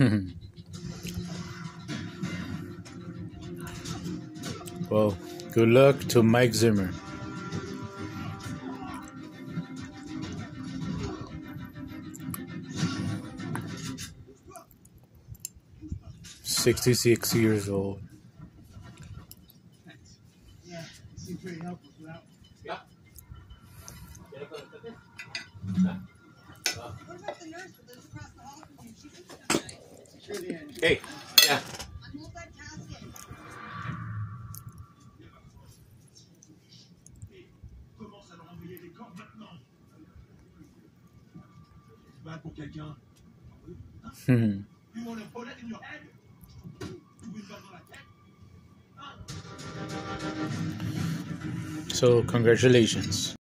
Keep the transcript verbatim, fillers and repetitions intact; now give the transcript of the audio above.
Well, good luck to Mike Zimmer. sixty-six years old. Yeah, it seemed pretty helpless without. Yeah. What about the nurse that lives across the hall from you? She looks so nice. Sure, the end. Hey, yeah. I'm multitasking. Commence à leur envoyer des corps maintenant. Se battre pour quelqu'un. Hmm. You want a bullet in your head? Tu veux une balle dans la tête? Hein? So, congratulations.